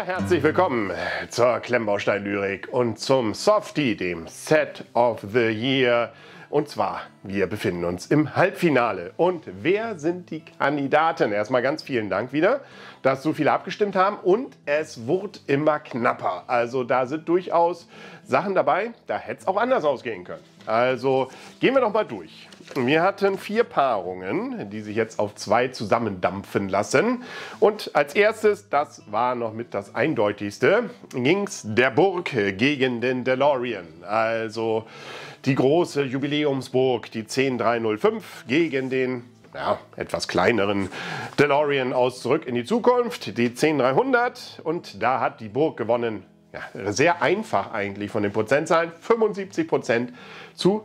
herzlich willkommen zur Klemmbaustein-Lyrik und zum Softie, dem Set of the Year. Und zwar, wir befinden uns im Halbfinale. Und wer sind die Kandidaten? Erstmal ganz vielen Dank wieder, dass so viele abgestimmt haben. Und es wurde immer knapper. Also da sind durchaus Sachen dabei, da hätte es auch anders ausgehen können. Also gehen wir doch mal durch. Wir hatten 4 Paarungen, die sich jetzt auf 2 zusammendampfen lassen. Und als erstes, das war noch mit das eindeutigste, ging es der Burg gegen den DeLorean. Also die große Jubiläumsburg, die 10305, gegen den etwas kleineren DeLorean aus Zurück in die Zukunft, die 10300. Und da hat die Burg gewonnen. Ja, sehr einfach eigentlich von den Prozentzahlen, 75% zu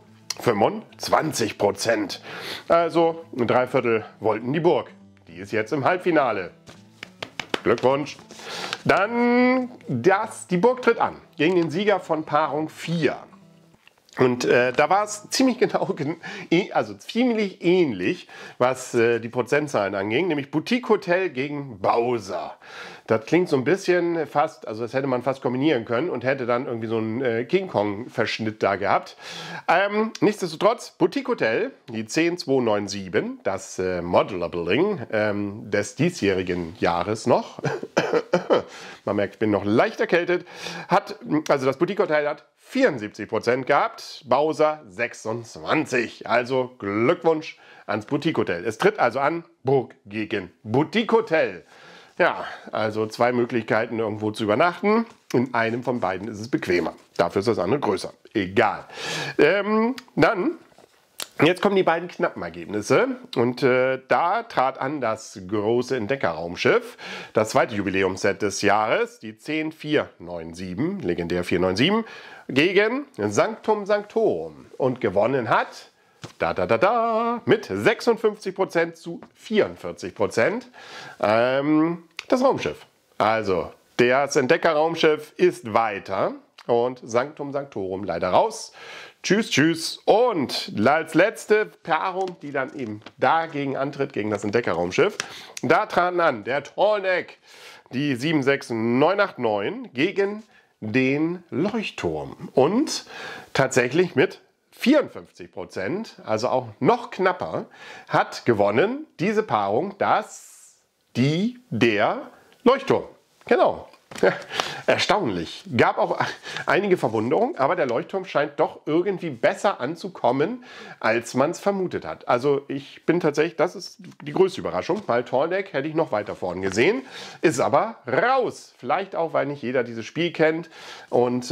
25%. Also 3/4 wollten die Burg. Die ist jetzt im Halbfinale. Glückwunsch. Dann die Burg tritt an gegen den Sieger von Paarung 4. Und da war es ziemlich genau, also ziemlich ähnlich, was die Prozentzahlen anging, nämlich Boutique Hotel gegen Bowser. Das klingt so ein bisschen fast, also das hätte man fast kombinieren können und hätte dann irgendwie so einen King Kong-Verschnitt da gehabt. Nichtsdestotrotz, Boutique Hotel, die 10297, das Modular Building des diesjährigen Jahres noch, man merkt, ich bin noch leicht erkältet, also das Boutique Hotel hat 74% gehabt, Bowser 26%. Also Glückwunsch ans Boutique Hotel. Es tritt also an Burg gegen Boutique Hotel. Ja, also 2 Möglichkeiten irgendwo zu übernachten. In einem von beiden ist es bequemer. Dafür ist das andere größer. Egal. Jetzt kommen die beiden knappen Ergebnisse und da trat an das große Entdeckerraumschiff, das zweite Jubiläumsset des Jahres, die 10497, legendär 497, gegen Sanctum Sanctorum und gewonnen hat mit 56% zu 44% das Raumschiff. Also das Entdeckerraumschiff ist weiter und Sanctum Sanctorum leider raus. Tschüss, tschüss. Und als letzte Paarung, die dann eben dagegen antritt, gegen das Entdeckerraumschiff, da traten an der Tallneck, die 76989, gegen den Leuchtturm. Und tatsächlich mit 54%, also auch noch knapper, hat gewonnen diese Paarung, der Leuchtturm. Genau. Erstaunlich. Gab auch einige Verwunderung, aber der Leuchtturm scheint doch irgendwie besser anzukommen, als man es vermutet hat. Also ich bin tatsächlich, das ist die größte Überraschung, weil Tallneck hätte ich noch weiter vorn gesehen, ist aber raus. Vielleicht auch, weil nicht jeder dieses Spiel kennt und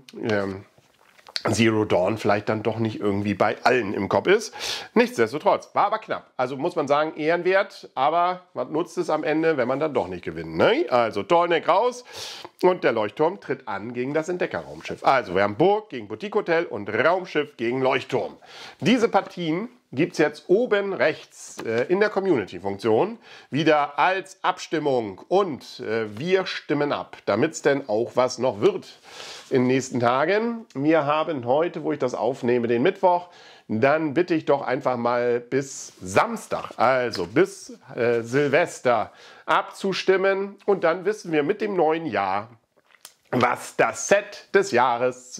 Zero Dawn vielleicht dann doch nicht irgendwie bei allen im Kopf ist. Nichtsdestotrotz, war aber knapp. Also muss man sagen, ehrenwert, aber was nutzt es am Ende, wenn man dann doch nicht gewinnt, ne? Also Tallneck raus und der Leuchtturm tritt an gegen das Entdeckerraumschiff. Also wir haben Burg gegen Boutique Hotel und Raumschiff gegen Leuchtturm. Diese Partien gibt es jetzt oben rechts in der Community-Funktion wieder als Abstimmung und wir stimmen ab, damit es denn auch was noch wird in den nächsten Tagen. Wir haben heute, wo ich das aufnehme, den Mittwoch. Dann bitte ich doch einfach mal bis Samstag, also bis Silvester, abzustimmen. Und dann wissen wir mit dem neuen Jahr, was das Set des Jahres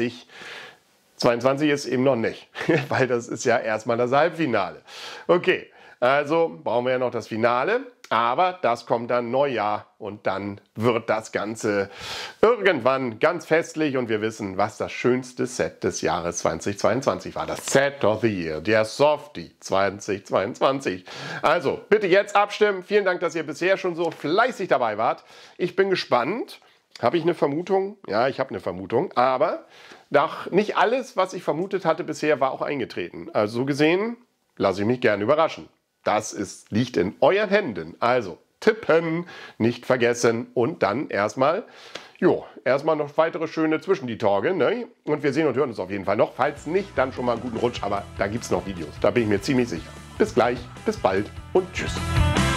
2022 ist eben noch nicht, weil das ist ja erstmal das Halbfinale. Okay, also brauchen wir ja noch das Finale. Aber das kommt dann Neujahr und dann wird das Ganze irgendwann ganz festlich und wir wissen, was das schönste Set des Jahres 2022 war. Das Set of the Year, der Softie 2022. Also bitte jetzt abstimmen. Vielen Dank, dass ihr bisher schon so fleißig dabei wart. Ich bin gespannt. Habe ich eine Vermutung? Ja, ich habe eine Vermutung. Aber nicht alles, was ich vermutet hatte bisher, war auch eingetreten. Also so gesehen lasse ich mich gerne überraschen. Das liegt in euren Händen. Also tippen, nicht vergessen und dann erstmal noch weitere schöne zwischen die Tage. Ne? Und wir sehen und hören uns auf jeden Fall noch. Falls nicht, dann schon mal einen guten Rutsch. Aber da gibt es noch Videos. Da bin ich mir ziemlich sicher. Bis gleich, bis bald und tschüss.